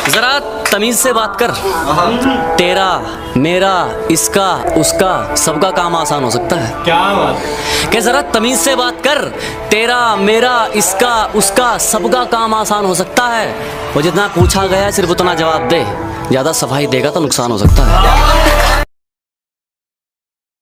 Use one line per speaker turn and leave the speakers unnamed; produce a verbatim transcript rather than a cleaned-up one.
जरा तमीज से बात कर। तेरा, मेरा, इसका, उसका, सबका काम आसान हो सकता है।
क्या बात
कि जरा तमीज से बात कर। तेरा, मेरा, इसका, उसका, सबका काम आसान हो सकता है। वो जितना पूछा गया सिर्फ उतना जवाब दे। ज्यादा सफाई देगा तो नुकसान हो सकता है।